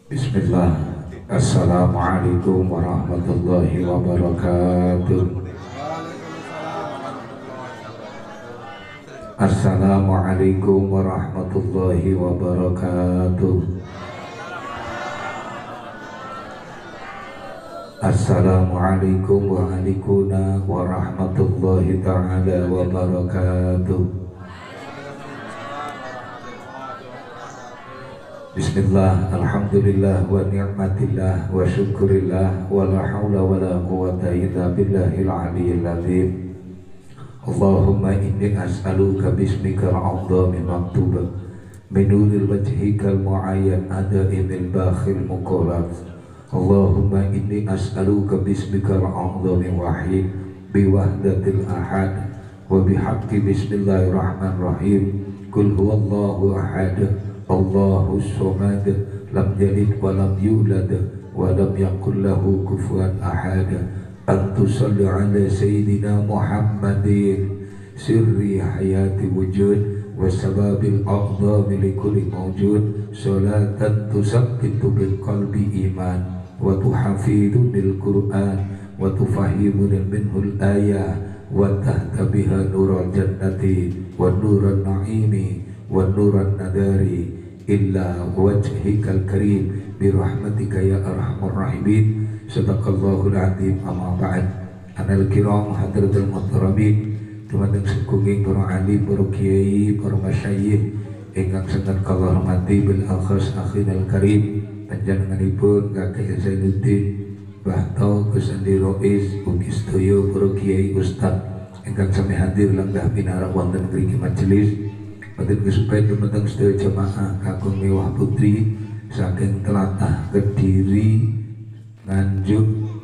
Bismillah. Assalamualaikum warahmatullahi wabarakatuh. Assalamualaikum warahmatullahi wabarakatuh. Assalamualaikum warahmatullahi ta'ala wabarakatuh. Bismillah, alhamdulillah, wa ni'matillah, wa syukurillah, wa la hawla wa la quwata illa billahil aliyyil azim. Allahumma inni as'aluka bismikal a'zami maktuba minuril wajhikal mu'ayyan adaimil bakhil muqalat. Allahumma inni as'aluka bismikal a'zami wahid biwahdatil ahad wa bihaqqi bismillahirrahmanirrahim. Qul huwallahu ahad Allahu somad, lam yalid wa lam yulad wa lam yakul lahu kufuwan ahad. Antu salli ala sayyidina Muhammadin sirri hayati wujud wa sababil a'zami li kulli mawjud, salatan tusabbitu bil qalbi iman wa tuhafidu bil Qur'an wa tufahimu minhul ayah wa tahta biha nurul jannati wa nurul na'imi wa nurul nadari illa wajhikal karim birahmatika ya arhamar rahimin. Sadaqallahul azim. Amma ba'd. Anal kiram hadratul muhtaramin, dumateng sekunging para alim, para kiai, para masyayikh ingkang sanget kula hormati, bil akhas akhinal karim panjenenganipun Kakek Zainuddin Bahto Gus Andi Rois, ugi sedaya para kiai ustaz ingkang sami hadir lenggah pinarak wonten mriki majelis. Batin kesupen dumateng sedaya jamaah kakung mewah putri saking telatah Kediri, Nganjuk,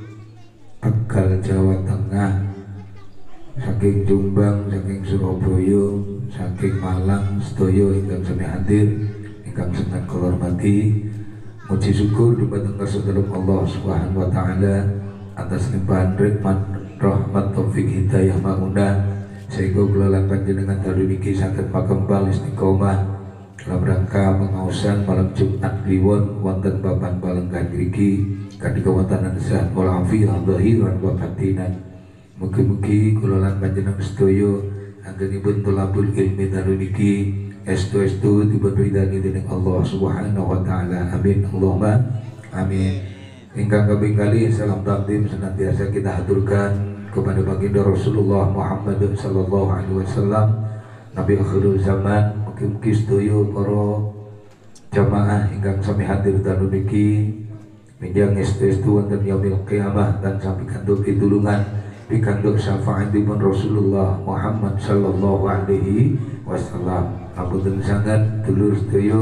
Tegal Jawa Tengah, saking Jombang, saking Surabaya, saking Malang, sedaya ingkang sami hadir ingkang sangat kula hormati. Muji syukur dumateng Rasulullah Allah Subhanahu wa taala atas limpahan rahmat taufik hidayah maunah sehingga kula lan panjenengan dalu niki saged pakembal istiqomah dalam rangka pengaosan malam Jumat Kliwon wonten papan palenggan mriki kanthi kawontenan sehat wal afiat zahiran wa batinan. Mugi-mugi kula lan panjenengan sedaya anggenipun thalabul ilmi dalu niki estu-estu dipun ridani dening Allah Subhanahu wa taala. Amin Allahumma amin. Ingkang kaping kalih salam takdim senantiasa kita haturkan kepada baginda Rasulullah Muhammad sallallahu alaihi wasallam, Nabi akhirul zaman. Mugi-mugi sedaya para jamaah ingkang sami hadir dalu niki minjang estu-estu wonten yaumil qiyamah dan sami kandung pitulungan pikantuk syafaatipun Rasulullah Muhammad sallallahu alaihi wasallam. Apunten sangat dulur sedaya,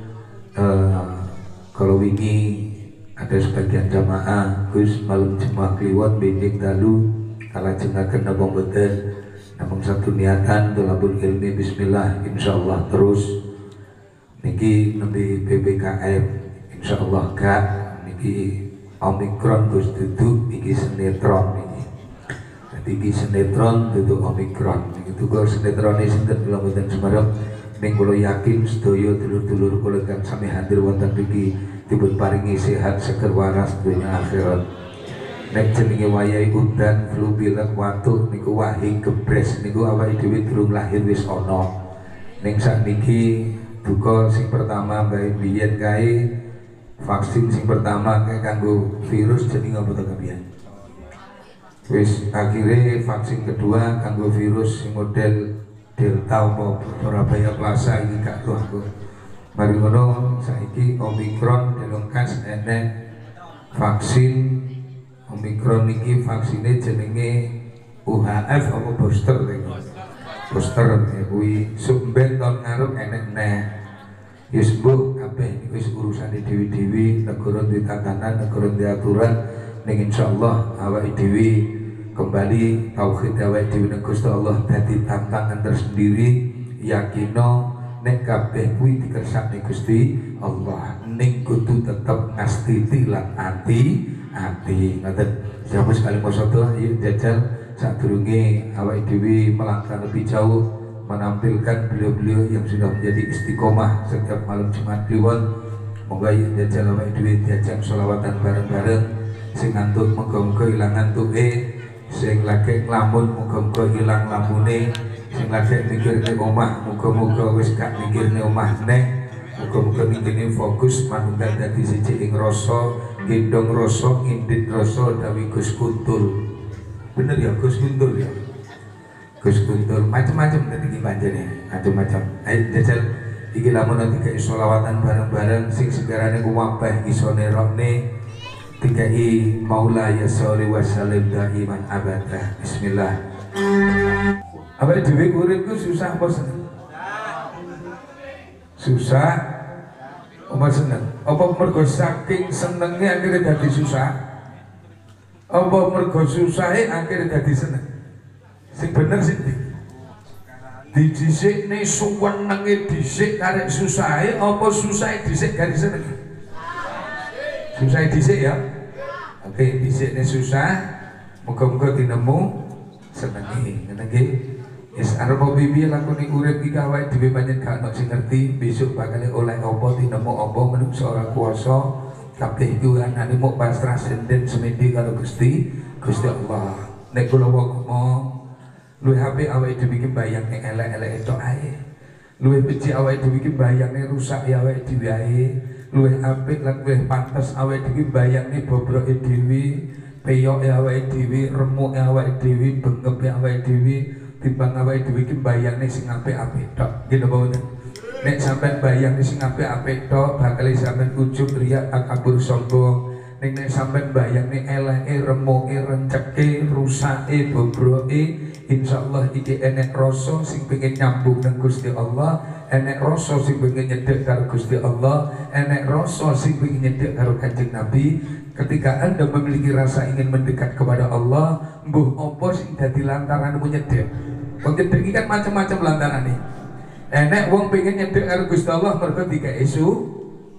kalau wingi ada sebagian jamaah Gus malam Jumat Kliwon benjing dalu kalajengaken napa mboten namung satu niatan thalabul ilmi bismillah insyaallah terus niki nembe PPKM insyaallah gak niki Omikron Gus duduk niki sinetron niki. Dadi iki sinetron duduk Omikron niki tuku sinetrone sinten kula mboten sumerep ning kula yakin sedaya dulur-dulur kula kang sami hadir wonten mriki dipun paringi sehat seger waras dunya akhirat. Nek jenenge wayahe udan flu pilek watuk niku wahi gebres niku awake dhewe durung lahir wis ana. Ning sakniki duka sing pertama bae biyen kae vaksin sing pertama kae kanggo virus jenenge apa to kepiye? Wis akhire vaksin kedua kanggo virus sing model Delta apa Surabaya Plaza iki gak roh aku. Mari ngono saiki Omikron delongkas enek vaksin Omikron niki vaksine jenenge UHF apa booster niku. Booster kuwi sumben tahun ngarep enek neh. Wis mbuh kabeh niku wis urusane dewi-dewi, negara duwe tatanan, negara duwe aturan. Ning insyaallah awake dhewe kembali tauhid awake dhewe ning Gusti Allah dadi tantangan tersendiri. Yakino nek kabeh kuwi dikersakne Gusti Allah ning kudu tetep ngastiti lan ati ngaten. Siapa sekali maksudnya yuk jajal sadurunge awake dhewe melangkah lebih jauh menampilkan beliau-beliau yang sudah menjadi istiqomah setiap malam Jumat Kliwon Moga jajal awake dhewe diajak selawatan bareng-bareng. Sing ngantuk muga-muga ilang ngantuke, sing lagi nglamun muga-muga ilang lamune, sing lagi mikirne omah muga-muga wis gak mikirne omah neh. Muga-muga mikirne fokus manunggal dadi siji ing rasa, gendong rasa, ngindit rasa dawi Gus Kuntul. Bener ya Gus Kuntul ya. Gus Kuntul macam-macam tadi panjenengan, macam-macam. Ayo jajal iki lamun dikai sholawatan bareng-bareng sing segarane kuwabah iso nerokne dikai maula ya sholli wa sallim daiman abada. Bismillah. Apa dhewe urip ku susah apa seneng? Susah apa seneng? Apa mergo saking senenge akhirnya dadi susah? Apa mergo susahe akhirnya dadi seneng? Sing bener sing didhisik ne suwenenge dhisik karek susahe apa susahe dhisik garis seneng? Susahe dhisik ya. Oke, dhisik ne susah, muga-muga dinemu senenge. Ngene nggih. Wis arep piye lakoni urip iki awake dhewe pancen gak ono sing ngerti besok bakal oleh apa dinemu apa menungso ora kuwasa. Kabeh iku anane mung pasrah sinden semedi karo Gusti Allah. Nek kula ngomong luwih apik awake dhewe iki bayangne elek-elek tok ae. Luwih becik awake dhewe iki bayangne rusak ya awake dhewe ae. Luwih apik lan luwih pantes awake dhewe bayangne bobroke dhewe, peyoke awake dhewe, remuke awake dhewe, bengepe awake dhewe timbang awake dhewe iki bayangne sing apik-apik tok. Nggih napa mboten? Nek sampean bayangne sing apik-apik tok bakal sampean ujug riya takabur sombong. Nek sampean bayangne eleke, remuke, renceke, rusake, bobroke, insyaallah iki enek rasa sing pengen nyambung nang Gusti Allah, enek rasa sing pengen nyedhek karo Gusti Allah, enek rasa sing pengen nyedhek karo Kanjeng Nabi. Ketika Anda memiliki rasa ingin mendekat kepada Allah, mbuh apa sing dadi lantaranmu nyedhek? Wong nyedhek iki kan macam-macam lantarane. Enek wong pengen nyedhek karo Gusti Allah mergo dikek isu.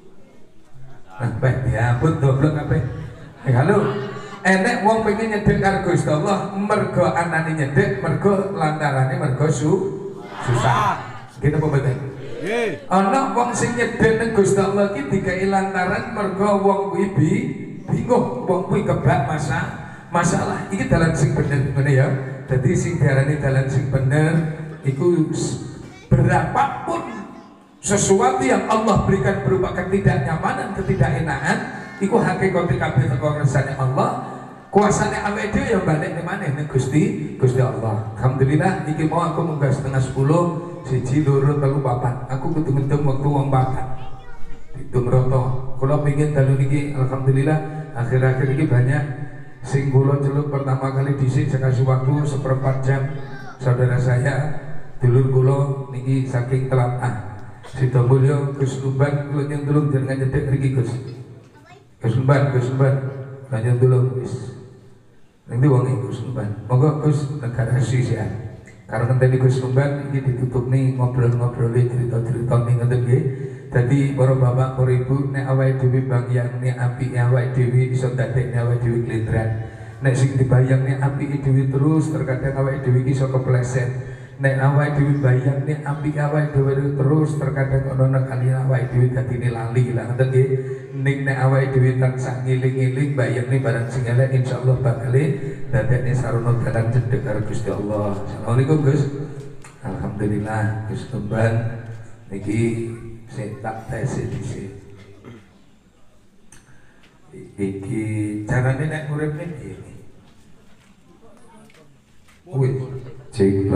Nah, baik ya ampun doblok kabeh. Halo. Enek wong pengen nyedhek karo Gusti Allah mergo anane nyedhek, mergo lantarane mergo susah. Gitu apa betul? Nggih. Ana wong sing nyedhek nang Gusti Allah iki dikai lantaran mergo wong kuwi bingung, wong kuwi kebak masalah. Iki dalan sing bener ngene ya. Dadi sing diarani dalan sing bener iku berapapun sesuatu yang Allah berikan berupa ketidaknyamanan, ketidakenaan, iku hakikate kabeh teko kersane Allah. Kuasane awake dhewe ya balik ning maneh ning Gusti Allah. Alhamdulillah iki mau aku munggah setengah 10, 1, 2, 3, 4. Aku kudu-kudu wektu wong 4. Hitung roto. Kula pengin dalu niki alhamdulillah akhir-akhir iki banyak sing kula celuk pertama kali dhisik saya kasih waktu 1/4 jam. Saudara saya dulur kula niki saking telatah. Sida mulya Gus Lumban kula nyentulung jenengan nyedhek mriki Gus. Gus Lumban kula nyentulung wis. Nanti wong Gus Lumban. Monggo Gus negara sisian. Karena ngenteni Gus Lumban iki ditutup nih ngobrol-ngobrol cerita-cerita ning ngoten nggih. Dadi para bapak, para ibu nek awake dhewe bayangne apike awake dhewe iso dadekne awake dhewe klendran. Nek sing dibayangne apike dhewe terus terkadang awake dhewe iso kepleset. Nek awake dhewe bayangne apike awake dhewe terus terkadang ana kali awake dhewe dadine lali lah ngoten nggih. Ning nek awake dhewe tansah ngiling-iling bayangne barang sing elek insyaallah bakal dadekne sarana dalan cedhek karo Gusti Allah. Assalamualaikum Gus. Alhamdulillah Gus Lumban niki saya tak tes dhisik. Iki carane nek urip niki. Wih, cek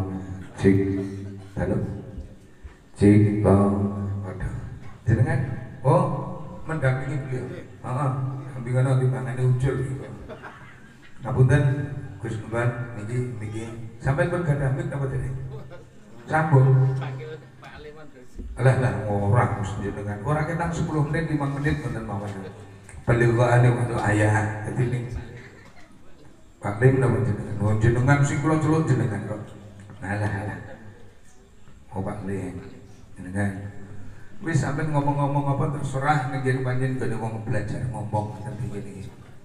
halo, cek waduh, jenengan, oh mendampingi beliau, dampingan nanti tangannya ucul gitu. Ngapunten Gus Lumban, niki, sampai bergadamik apa tadi? Sambung. Alah orang jenengan, orang kita 10 menit, 5 menit bener mawon. Beliau waktu ayah, jadi nih. Pak Lim nama jenengan sing kula celuk jenengan kok. Alah. Oh Pak Lim jenengan. Wis sampean ngomong-ngomong apa terserah nek yen panjen gone wong belajar ngomong ten iki.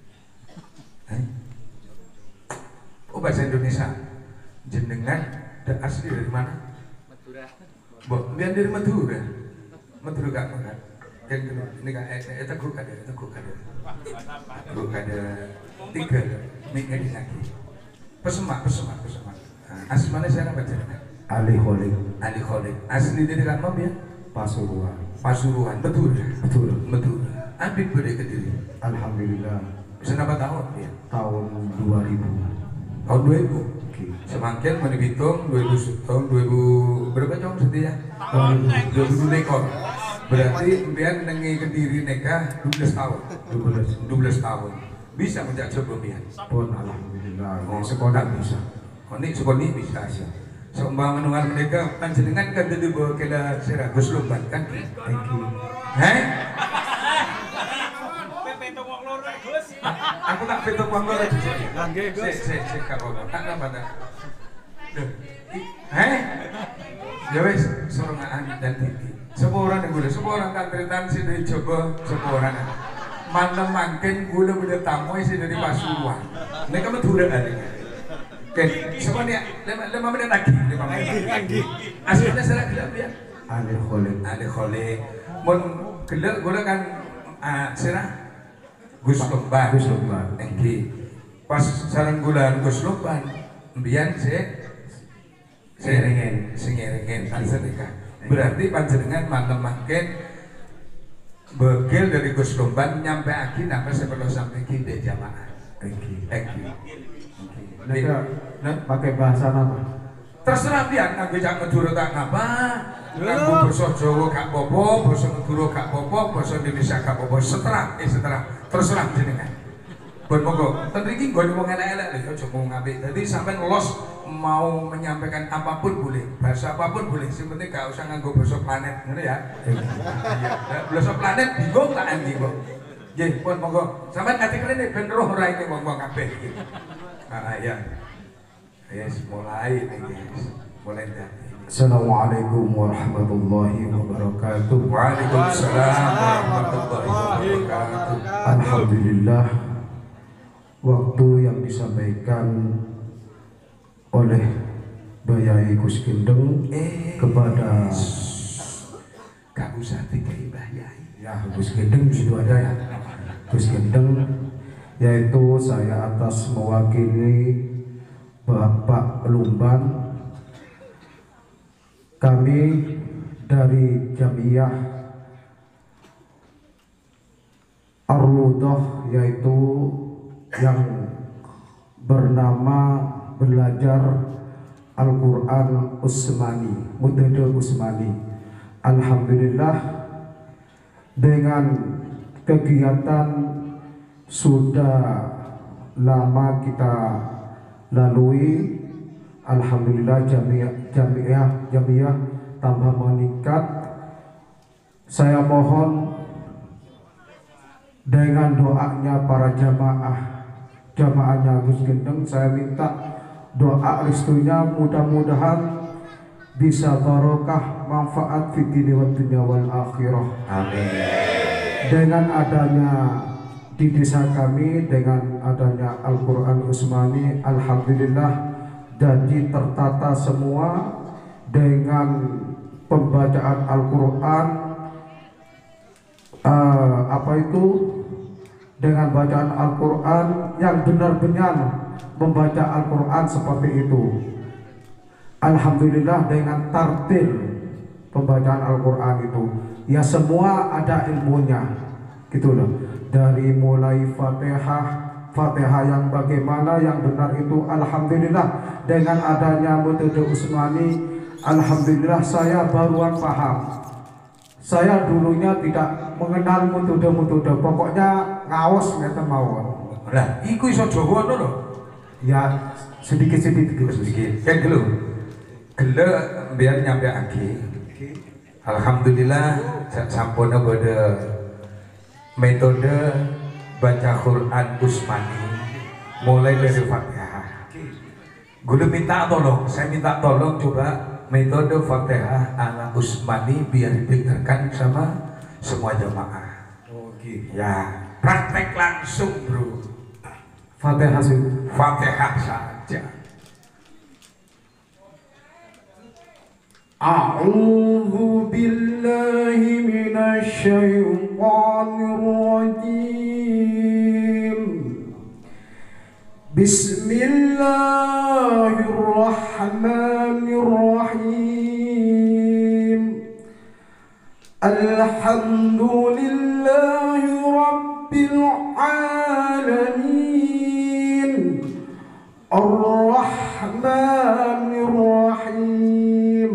Oh bahasa Indonesia. Jenengan asli dari mana? Madura. Mbok mbiyen dari Madura. Madura gak kan? Kan ini kan itu grup ada tiga nih lagi. Pesemak. Asmane siapa baca? Ali Kholik. Asli dari kan ya? Pasuruan. Betul. Abid pada Kediri. Alhamdulillah. Berapa tahun ya? Tahun 2000. Tahun 2000. Okay. Semakin menghitung 2000 tahun 2000 berapa tahun setia? 2000 ekor. Berarti biar nengi Kediri nikah 12 tahun. 12 tahun. Bisa menjak coba biar. Pun alhamdulillah. Sekolah bisa. Sekolah bisa. Seumpama menungan mereka panjenengan kan jadi bawa kela Gus Lomban kan? Thank you. Aku tak petok uang lor aja. Sik karo tak napa ta. Ya wis sorongan dan titi. Seporan yang gula, seporan tantretan sih dari Jogo, seporan. Malam mangken gula beda tamu sih dari Pasuruan. Ini kamu turun ada. Oke, semuanya 5 menit lagi. Aslinya saya gelap ya. Ali Kholik. Mun gelap gula kan serah Gus Lomban. Engki. Pas sareng gulan Gus Lomban, mbiyen seringen sedekah. Berarti panjenengan mantem mangken begil dari Gus Lomban nyampe aki napa sebelum sampai kinde jamaah. Engki. Pakai bahasa apa? Terserah pian nganggo cak Madura tak napa. Nganggo basa Jawa gak apa-apa, basa Madura gak apa-apa, basa Indonesia gak apa-apa, seterah. Terserah jenengan. Pun monggo, ten iki nggone wong elek-elek lho, aja ngomong apik. Dadi sampean los mau menyampaikan apapun boleh, bahasa apapun boleh, sing penting gak usah nganggo basa planet, ngono ya. Iya, basa planet bingung tak endi kok. Nggih, pun monggo. Sampeyan ati kene ben roh ora iki wong-wong kabeh iki. Ya. Yes, mulai nih guys. Mulai dah. Assalamualaikum warahmatullahi wabarakatuh. Waalaikumsalam warahmatullahi wabarakatuh. Alhamdulillah, waktu yang disampaikan oleh Bayai Gus Gendeng kepada gak usah dikai Bayai. Ya, Gus Gendeng di situ ada ya. Gus Gendeng, yaitu saya atas mewakili Bapak Lumban, kami dari Jamiah Ar-Rudah, yaitu yang bernama Belajar Al-Quran Usmani, Metode Usmani. Alhamdulillah, dengan kegiatan sudah lama kita lalui, alhamdulillah jamiah tambah meningkat. Saya mohon dengan doanya para jamaahnya Gus Gendeng, saya minta doa restunya, mudah-mudahan bisa barokah, manfaat fitni wa dunya wal akhirah. Amin. Dengan adanya di desa kami, dengan adanya Al-Quran Usmani, alhamdulillah jadi tertata semua dengan pembacaan Al-Quran, dengan bacaan Al-Quran yang benar-benar membaca Al-Quran seperti itu. Alhamdulillah dengan tartil pembacaan Al-Quran itu, ya semua ada ilmunya, gitu loh. Dari mulai Fatihah yang bagaimana yang benar itu, alhamdulillah dengan adanya metode Usmani, alhamdulillah saya baruan paham. Saya dulunya tidak mengenal metode-metode, pokoknya ngaos ngeten mawon. Lah, iku iso Jawa ngono lho. Ya sedikit-sedikit. Kan gelo. Gelo biar nyampe aki. Alhamdulillah sampun pada metode baca Quran Usmani mulai dari Fatihah. Gue minta tolong, saya minta tolong coba metode Fatihah ala Usmani biar didengarkan sama semua jamaah. Oke. Ya, praktek langsung bro. Fatihah Fatihah saja. A'udzu billahi minasy syaithanir rajim. Bismillahirrahmanirrahim. Alhamdulillahi rabbil alamin. Ar-Rahmanir Rahim.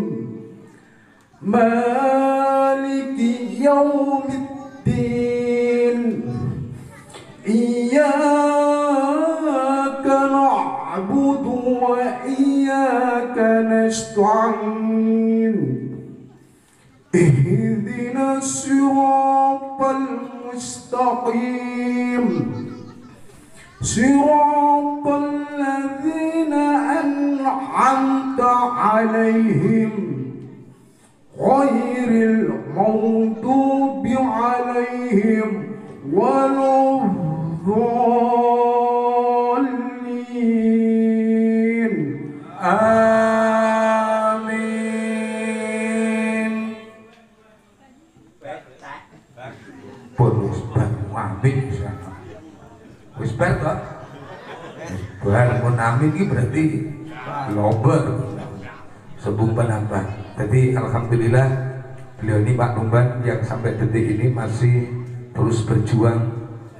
Maliki yaumiddin. Iyyaka na'budu wa iyyaka nasta'in. Ihdinas siratal mustaqim. Siratal ladzina an'amta 'alaihim ghairil maghdubi 'alaihim waladdallin. Amin. Bonus amin. Wis bar to. Bar mun amin iki berarti lober. Sebung penambah. Jadi alhamdulillah beliau ini Pak Numban yang sampai detik ini masih terus berjuang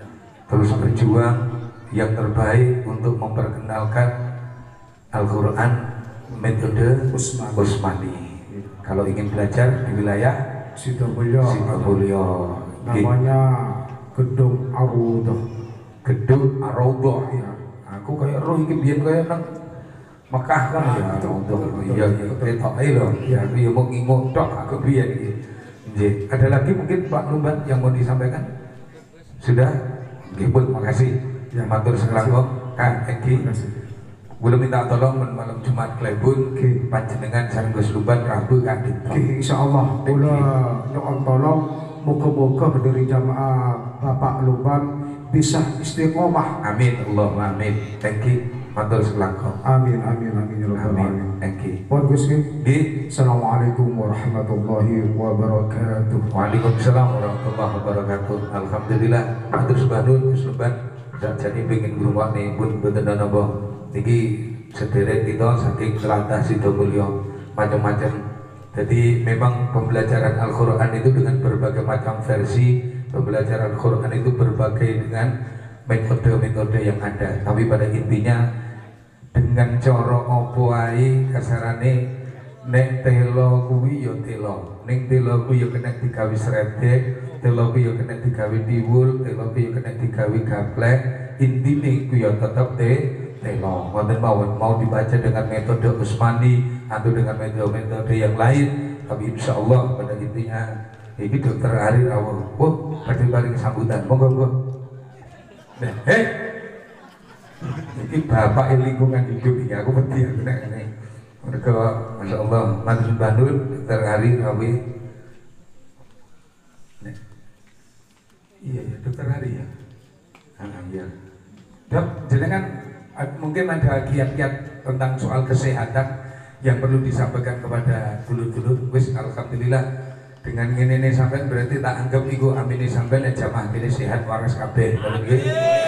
yang terbaik untuk memperkenalkan Al-Quran metode Usmani. Kalau ingin belajar di wilayah Sidomulyo, namanya Gedung Ar-Raudhah ya. Aku kayak roh iki biyen kayak nang Mekah kan ya untuk iya ketok ae lho. Ya aku mau ngingok tok aku biyen iki. Nggih, ada lagi mungkin Pak Numban yang mau disampaikan? Sudah? Nggih, Bun, makasih. Ya, matur selangkung Kak Egi. Boleh minta tolong malam Jumat Klebun panjenengan sareng Gus Lumban Rabu Kak Dito. Insyaallah kula nyuwun tolong muga-muga pendiri jamaah Bapak Lumban bisa istiqomah. Amin, Allahumma amin. Thank you. Matur selangkung. Amin ya rabbal alamin. Thank you. Pun Gus Nggih. Assalamualaikum warahmatullahi wabarakatuh. Waalaikumsalam warahmatullahi wabarakatuh. Alhamdulillah matur subhanun Gus Lumban jadi pengen ngrungokne pun mboten napa. Niki sedherek kita saking tlatah Sidomulyo macam-macam. Jadi memang pembelajaran Al-Qur'an itu dengan berbagai macam versi. Pembelajaran Al-Qur'an itu berbagai dengan metode-metode yang ada. Tapi pada intinya dengan cara apa wae kasarane nek telo kuwi ya telo. Ning telo kuwi ya kena digawe sredek, telo kuwi ya kena digawe diwul, telo kuwi ya kena digawe gaplek. Intine kuwi ya tetep telo. Wonten mawon mau dibaca dengan metode Usmani atau dengan metode yang lain, tapi insyaallah pada intinya ini Dokter Ari rawuh. Wah, badhe paring sambutan. Monggo. Hei, ini bapak lingkungan hidup ini aku penting aku nek ini. Mereka, masya Allah, matur Bandul, Dokter Ari Rawi. Iya, Dokter Ari ya. Iya. Dok, jenengan mungkin ada kiat-kiat tentang soal kesehatan yang perlu disampaikan kepada dulur-dulur. Wis, alhamdulillah. Dengan ini sampean berarti tak anggap iku amine sampean jamaah ini sehat waras kabeh. Kalau nggih